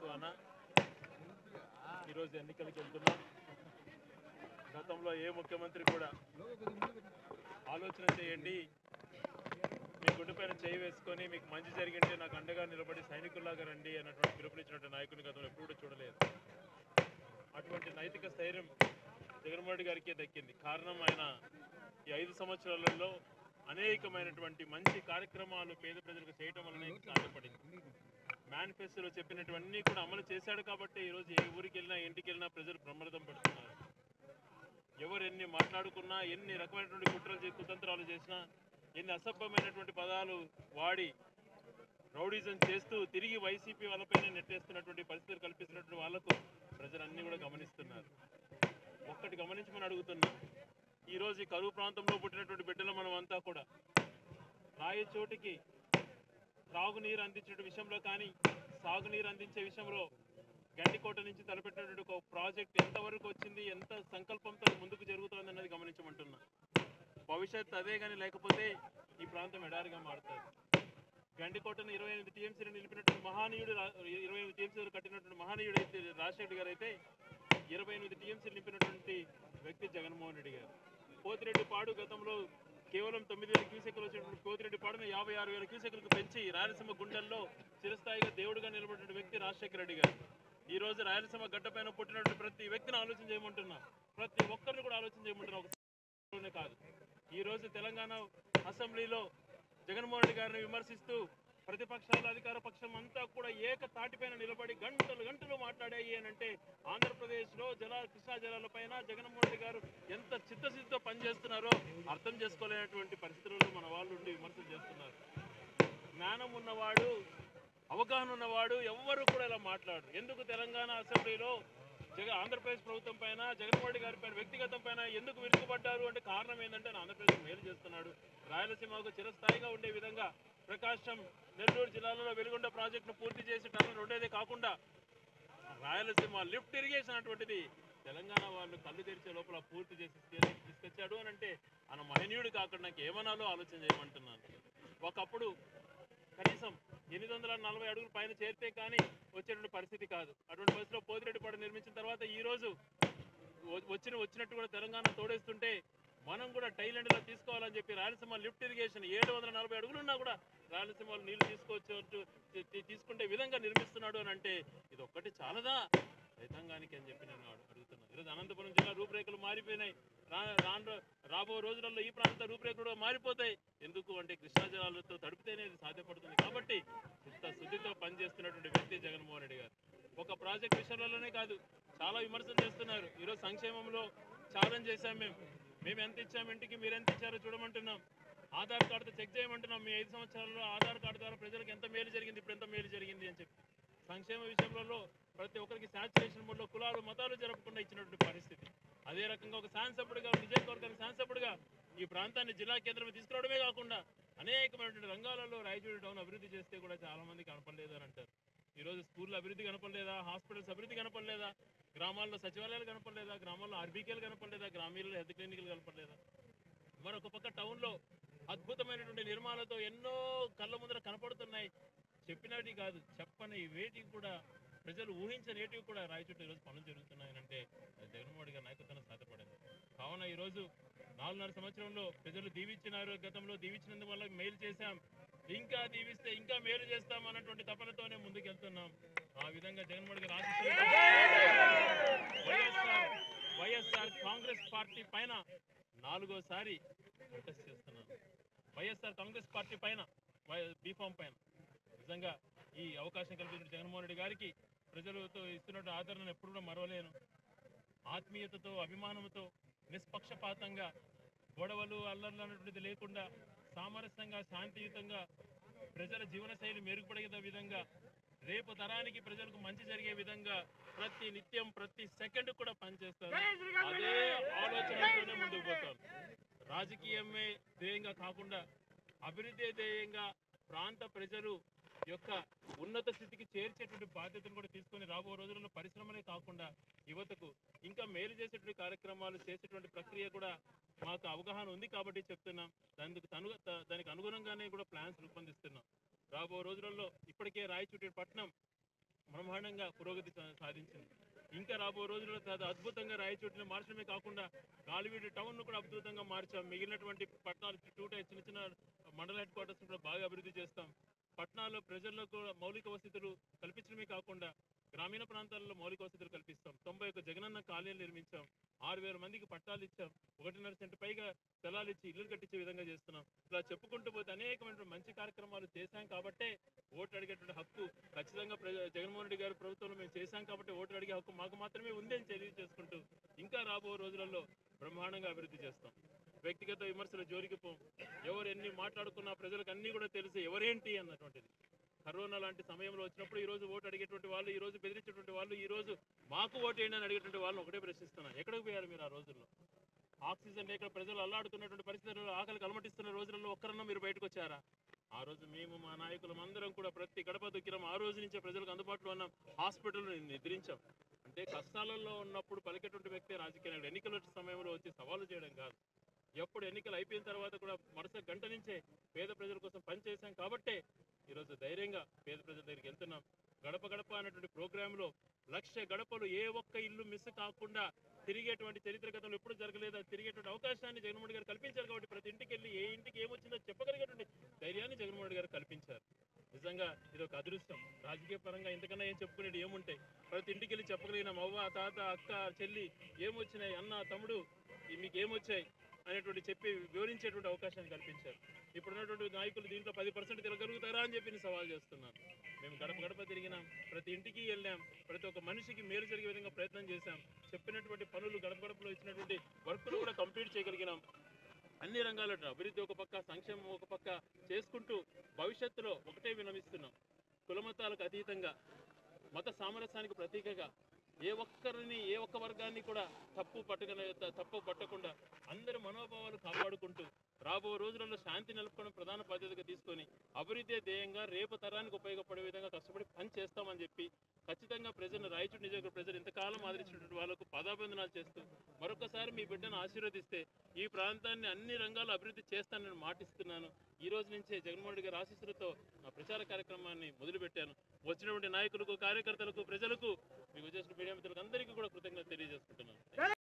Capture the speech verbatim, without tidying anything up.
ప్రభుత్వాన ఈరోజు ఎన్నికలకు వెళ్తున్నాం. గతంలో ఏ ముఖ్యమంత్రి కూడా ఆలోచన చేయండి, మీ గుండెపైన చేయి వేసుకొని మీకు మంచి జరిగింటే నాకు అండగా నిలబడి సైనికుల్లాగా రండి అన్నటువంటి పిలుపునిచ్చినటువంటి నాయకుని గతంలో ఎప్పుడు కూడా చూడలేదు. అటువంటి నైతిక స్థైర్యం జగన్మోహన్ రెడ్డి గారికే దక్కింది. కారణం ఆయన ఈ ఐదు సంవత్సరాలలో అనేకమైనటువంటి మంచి కార్యక్రమాలు పేద ప్రజలకు చేయటం వల్లనే సాధ్యపడింది. మేనిఫెస్టోలో చెప్పినటువన్నీ కూడా అమలు చేశాడు కాబట్టి ఈరోజు ఏ ఊరికి వెళ్ళినా ఇంటికి వెళ్ళినా ప్రజలు బ్రహ్మరథం పడుతున్నారు. ఎవరు ఎన్ని మాట్లాడుకున్నా, ఎన్ని రకమైనటువంటి కుట్రలు కుతంత్రాలు చేసినా, ఎన్ని అసభ్యమైనటువంటి పదాలు వాడి రౌడీజం చేస్తూ తిరిగి వైసీపీ వాళ్ళపైన నెట్టేస్తున్నటువంటి పరిస్థితులు కల్పిస్తున్నటువంటి వాళ్లకు ప్రజలన్నీ కూడా గమనిస్తున్నారు. ఒక్కటి గమనించమని అడుగుతున్నాం. ఈరోజు ఈ కరువు ప్రాంతంలో పుట్టినటువంటి బిడ్డలు మనం అంతా కూడా రాయచోటికి త్రాగునీరు అందించే విషయంలో కానీ, సాగునీరు అందించే విషయంలో గండికోట నుంచి తలపెట్టినటువంటి ఒక ప్రాజెక్ట్ ఎంతవరకు వచ్చింది, ఎంత సంకల్పంతో ముందుకు జరుగుతుంది అన్నది గమనించమంటున్నా. భవిష్యత్తు అదే కానీ లేకపోతే ఈ ప్రాంతం ఎడారిగా మారుతుంది. గండికోటను ఇరవై ఎనిమిది టీఎంసీలు నిలిపినటువంటి మహానీయుడు, ఇరవై ఎనిమిది టీఎంసీలు కట్టినటువంటి మహానీయుడు అయితే రాజశేఖర్ గారు అయితే ఇరవై ఎనిమిది టీఎంసీలు నింపినటువంటి వ్యక్తి జగన్మోహన్ రెడ్డి గారు. పోతిరెడ్డి పాడు గతంలో కేవలం తొమ్మిది వేల క్యూసెక్లు వచ్చినటువంటి పోతిరెడ్డి పాడును యాభై ఆరు వేల క్యూసెక్లకు పెంచి రాయలసీమ గుండెల్లో చిరస్థాయిగా దేవుడుగా నిలబడిన వ్యక్తి రాజశేఖర రెడ్డి గారు. ఈ రోజు రాయలసీమ గడ్డపైన పుట్టినటువంటి ప్రతి వ్యక్తిని ఆలోచన చేయమంటున్నా, ప్రతి ఒక్కరిని కూడా ఆలోచన చేయమంటున్నా. ఒకనే కాదు, ఈ రోజు తెలంగాణ అసెంబ్లీలో జగన్మోహన్ రెడ్డి గారిని విమర్శిస్తూ ప్రతిపక్షాలు అధికార పక్షం అంతా కూడా ఏక తాటిపైన నిలబడి గంటలు గంటలు మాట్లాడాయి అని అంటే ఆంధ్రప్రదేశ్లో జల కృష్ణా జలాలపైన జగన్మోహన్ రెడ్డి గారు ఎంత చిత్తశుద్ధితో పనిచేస్తున్నారో అర్థం చేసుకోలేనటువంటి పరిస్థితుల్లో మన వాళ్ళు ఉండి విమర్శలు చేస్తున్నారు. జ్ఞానం ఉన్నవాడు, అవగాహన ఉన్నవాడు ఎవ్వరు కూడా ఇలా మాట్లాడరు. ఎందుకు తెలంగాణ అసెంబ్లీలో జగ ఆంధ్రప్రదేశ్ ప్రభుత్వం పైన జగన్మోహన్ రెడ్డి గారి పైన వ్యక్తిగతం పైన ఎందుకు విరుచుకుపడ్డారు అంటే కారణం ఏంటంటే ఆంధ్రప్రదేశ్ మేలు చేస్తున్నాడు, రాయలసీమకు చిరస్థాయిగా ఉండే విధంగా ప్రకాశం, నెల్లూరు జిల్లాలలో వెలుగొండ ప్రాజెక్టును పూర్తి చేసి టర్న్ రెండేదే కాకుండా రాయలసీమ లిఫ్ట్ ఇరిగేషన్ అటువంటిది తెలంగాణ వాళ్ళు కళ్ళు తెరిచే లోపల పూర్తి చేసి తీసుకొచ్చాడు అని అంటే ఆయన మహనీయుడు కాకుండా నాకు ఏమనాలో ఆలోచన చేయమంటున్నాను. ఒకప్పుడు కనీసం ఎనిమిది వందల నలభై అడుగుల పైన చేరితే కానీ వచ్చేటువంటి పరిస్థితి కాదు. అటువంటి పరిస్థితిలో పోతిరెడ్డి పాడు నిర్మించిన తర్వాత ఈ రోజు వచ్చిన వచ్చినట్టు కూడా తెలంగాణ తోడేస్తుంటే మనం కూడా టైలెండ్లో తీసుకోవాలని చెప్పి రాయలసీమ లిఫ్ట్ ఇరిగేషన్ ఏడు వందల నలభై అడుగులున్నా కూడా రాయలసీమలో నీళ్లు తీసుకోవచ్చు తీసుకుంటే విధంగా నిర్మిస్తున్నాడు అని అంటే ఇది ఒక్కటి చాలదా రైతాంగానికి అని చెప్పి నేను అడుగుతున్నాను. ఈరోజు అనంతపురం జిల్లా రూపురేఖలు మారిపోయినాయి. రాను రాబో రోజులలో ఈ ప్రాంత రూపురేఖలు కూడా మారిపోతాయి. ఎందుకు అంటే కృష్ణా జలాలతో తడిపితేనే ఇది సాధ్యపడుతుంది. కాబట్టి ఇంత శుద్ధితో పనిచేస్తున్నటువంటి వ్యక్తి జగన్మోహన్ రెడ్డి గారు. ఒక ప్రాజెక్ట్ విషయంలోనే కాదు, చాలా విమర్శలు చేస్తున్నారు. ఈరోజు సంక్షేమంలో ఛాలెంజ్ చేశాం. మేము మేము ఎంత ఇచ్చాము, ఇంటికి మీరు ఎంత ఇచ్చారో చూడమంటున్నాం. ఆధార్ కార్డుతో చెక్ చేయమంటున్నాం. మీ ఐదు సంవత్సరాల్లో ఆధార్ కార్డు ద్వారా ప్రజలకు ఎంత మేలు జరిగింది, ఇప్పుడు ఎంత మేలు జరిగింది అని చెప్పి సంక్షేమ విషయంలో ప్రతి ఒక్కరికి శాచురేషన్ మోడ్లో కులాలు మతాలు జరపకుండా ఇచ్చినటువంటి పరిస్థితి. అదే రకంగా ఒక శాసనసభ్యుడిగా, నియోజకవర్గానికి శాసనసభ్యుడిగా ఈ ప్రాంతాన్ని జిల్లా కేంద్రం తీసుకురావడమే కాకుండా అనేకమైనటువంటి రంగాలలో రాయచూడి టౌన్ అభివృద్ధి చేస్తే కూడా చాలా మంది కనపడలేదు అని అంటారు. ఈరోజు స్కూళ్ళు అభివృద్ధి కనపడలేదా, హాస్పిటల్స్ అభివృద్ధి కనపడలేదా, గ్రామాల్లో సచివాలయాలు కనపడలేదా, గ్రామాల్లో ఆర్బీకేలు కనపడలేదా, గ్రామీణలో హెల్త్ క్లినిక్లు కనపడలేదా. మరొక పక్క టౌన్లో అద్భుతమైనటువంటి నిర్మాణాలతో ఎన్నో కళ్ళ ముందర కనపడుతున్నాయి. చెప్పినవి కాదు, చెప్పని వేటివి కూడా ప్రజలు ఊహించనేటివి కూడా రాయచోటి ఈరోజు పనులు జరుగుతున్నాయనంటే జగన్మోహన్ రెడ్డి గారి నాయకత్వం సాధ్యపడింది. కావున ఈరోజు నాలుగున్నర సంవత్సరంలో ప్రజలు దీవించినారు. గతంలో దీవించినందువల్ల మేలు చేశాం, ఇంకా దీవిస్తే ఇంకా మేలు చేస్తాం అన్నటువంటి తపనతోనే ముందుకెళ్తున్నాం. ఆ విధంగా జగన్మోహన్ రెడ్డి గారు వైఎస్ఆర్ వైఎస్ఆర్ కాంగ్రెస్ పార్టీ పైన నాలుగోసారి ప్రొటెస్ట్ చేస్తున్నాను. వైఎస్ఆర్ కాంగ్రెస్ పార్టీ పైన బీఫామ్ పైన నిజంగా ఈ అవకాశం కల్పించిన జగన్మోహన్ రెడ్డి గారికి ప్రజలతో ఇస్తున్న ఆదరణను ఎప్పుడు కూడా మరవలేను. ఆత్మీయతతో, అభిమానంతో, నిష్పక్షపాతంగా, గొడవలు అల్లర్లు అన్నటువంటిది లేకుండా సామరస్యంగా, శాంతియుతంగా ప్రజల జీవనశైలి మెరుగుపడే విధంగా, రేపు తరానికి ప్రజలకు మంచి జరిగే విధంగా ప్రతి నిత్యం ప్రతి సెకండ్ కూడా పనిచేస్తారు. అదే ఆలోచనతోనే ముందుకు పోతారు. రాజకీయమే ధ్యేయంగా కాకుండా అభివృద్ధి ధ్యేయంగా ప్రాంత ప్రజలు యొక్క ఉన్నత స్థితికి చేర్చేటువంటి బాధ్యతను కూడా తీసుకొని రాబో రోజుల్లో పరిశ్రమలే కాకుండా యువతకు ఇంకా మేలు చేసేటువంటి కార్యక్రమాలు చేసేటువంటి ప్రక్రియ కూడా మాకు అవగాహన ఉంది కాబట్టి చెప్తున్నాం. దానికి తను దానికి అనుగుణంగానే కూడా ప్లాన్స్ రూపొందిస్తున్నాం. రాబో రోజులలో ఇప్పటికే రాయచోటి పట్టణం బ్రహ్మాండంగా పురోగతి సా- సాధించింది. ఇంకా రాబో రోజుల్లో చాలా అద్భుతంగా రాయచోటిని మార్చడమే కాకుండా గాలివీడు టౌన్ ను కూడా అద్భుతంగా మార్చాం. మిగిలినటువంటి పట్టణాలు టూట చిన్న చిన్న మండల హెడ్ క్వార్టర్స్ కూడా బాగా అభివృద్ధి చేస్తాం. పట్టణాల్లో ప్రజలకు కూడా మౌలిక వసతులు కల్పించడమే కాకుండా గ్రామీణ ప్రాంతాల్లో మౌలిక వసతులు కల్పిస్తాం. తొంభై ఒక్క జగనన్న కాలనీలు నిర్మించాం. ఆరు వేల మందికి పట్టాలు ఇచ్చాం. ఒకటిన్నర సెంటు పైగా స్థలాలు ఇచ్చి ఇల్లు కట్టించే విధంగా చేస్తున్నాం. ఇలా చెప్పుకుంటూ పోతే అనేకమైన మంచి కార్యక్రమాలు చేశాం కాబట్టే ఓటు అడిగేటువంటి హక్కు ఖచ్చితంగా ప్రజ- జగన్మోహన్ రెడ్డి గారి ప్రభుత్వంలో మేము చేశాం కాబట్టి ఓటు అడిగే హక్కు మాకు మాత్రమే ఉంది అని తెలియజేసుకుంటూ ఇంకా రాబో రోజులలో బ్రహ్మాండంగా అభివృద్ధి చేస్తాం. వ్యక్తిగత విమర్శల జోలికి పోం. ఎవరు ఎన్ని మాట్లాడుకున్నా ప్రజలకు అన్ని కూడా తెలుసు ఎవరేంటి అన్నటువంటిది. కరోనా లాంటి సమయంలో వచ్చినప్పుడు ఈ రోజు ఓటు అడిగేటువంటి వాళ్ళు, ఈ రోజు బెదిరించేటువంటి వాళ్ళు, ఈ రోజు మాకు ఓటు వేయండి అని అడిగేటువంటి వాళ్ళని ఒకటే ప్రశ్నిస్తున్నారు. ఎక్కడికి పోయారు మీరు ఆ రోజుల్లో? ఆక్సిజన్ లేక ప్రజలు అల్లాడుతున్నటువంటి పరిస్థితుల్లో, ఆకలికి అలమటిస్తున్న రోజులలో ఒక్కరన్నా మీరు బయటకు వచ్చారా? ఆ రోజు మేము మా నాయకులం అందరం కూడా ప్రతి గడప దొక్కినాం. ఆ రోజు నుంచే ప్రజలకు అందుబాటులో ఉన్నాం. హాస్పిటల్ నిద్రించాం. అంటే కష్టాలలో ఉన్నప్పుడు పలికేటువంటి వ్యక్తి రాజకీయ నాయకుడు. ఎన్నికల సమయంలో వచ్చి సవాలు చేయడం కాదు. ఎప్పుడు ఎన్నికలు అయిపోయిన తర్వాత కూడా మరుసటి గంట నుంచే పేద ప్రజల కోసం పనిచేశాం కాబట్టే ఈరోజు ధైర్యంగా పేద ప్రజల దగ్గరికి వెళ్తున్నాం. గడప గడప అనేటువంటి ప్రోగ్రాంలో లక్ష గడపలు ఏ ఒక్క ఇల్లు మిస్ కాకుండా తిరిగేటువంటి చరిత్ర గతంలో ఎప్పుడు జరగలేదు. అది తిరిగేటువంటి అవకాశాన్ని జగన్మోహన్ రెడ్డి గారు కల్పించారు కాబట్టి ప్రతి ఇంటికి వెళ్ళి ఏ ఇంటికి ఏమొచ్చిందో చెప్పగలిగేటువంటి ధైర్యాన్ని జగన్మోహన్ రెడ్డి గారు కల్పించారు. నిజంగా ఇది ఒక అదృష్టం. రాజకీయ పరంగా ఇంతకన్నా ఏం చెప్పుకునేది ఏముంటాయి? ప్రతి ఇంటికి వెళ్ళి చెప్పగలిగినాం. అవ్వ, తాత, అక్క, చెల్లి ఏమొచ్చినాయి, అన్న, తమ్ముడు ఈ మీకు ఏమొచ్చాయి అనేటువంటి చెప్పి వివరించేటువంటి అవకాశాన్ని కల్పించారు. ఇప్పుడున్నటువంటి నాయకులు దీంట్లో పది పర్సెంట్ తిరగలుగుతారా అని చెప్పి నేను సవాల్ చేస్తున్నాను. మేము గడప గడప తిరిగినాం, ప్రతి ఇంటికి వెళ్ళాం, ప్రతి ఒక్క మనిషికి మేలు జరిగే విధంగా ప్రయత్నం చేశాం. చెప్పినటువంటి పనులు గడప గడపలో ఇచ్చినటువంటి వర్కులు కూడా కంప్లీట్ చేయగలిగినాం. అన్ని రంగాల్లో అభివృద్ధి ఒక పక్క, సంక్షేమం ఒక పక్క చేసుకుంటూ భవిష్యత్తులో ఒకటే వినమిస్తున్నాం. కులమతాలకు అతీతంగా మత సామరస్యానికి ప్రతీకగా ఏ ఒక్కరిని ఏ ఒక్క వర్గాన్ని కూడా తప్పు పట్టక తప్పు పట్టకుండా అందరి మనోభావాలు కాపాడుకుంటూ రాబో రోజులలో శాంతి నెలకొనడం ప్రధాన బాధ్యతగా తీసుకొని అభివృద్ధి ధ్యేయంగా రేపు తరానికి ఉపయోగపడే విధంగా కష్టపడి పని చేస్తామని చెప్పి ఖచ్చితంగా ప్రజలను రాయచూటి నియోజకవర్గ ప్రజలు ఇంతకాలం ఆదరించినటువంటి వాళ్ళకు పాదాభివందనాలు చేస్తూ మరొకసారి మీ బిడ్డను ఆశీర్వదిస్తే ఈ ప్రాంతాన్ని అన్ని రంగాల్లో అభివృద్ధి చేస్తానని మాటిస్తున్నాను. ఈ రోజు నుంచే జగన్మోహన్ రెడ్డి గారి ఆశీస్సులతో నా ప్రచార కార్యక్రమాన్ని మొదలుపెట్టాను. వచ్చినటువంటి నాయకులకు, కార్యకర్తలకు, ప్రజలకు, మీకు వచ్చేసిన మీడియా మిత్రులకు అందరికీ కూడా కృతజ్ఞతలు తెలియజేసుకుంటున్నాను.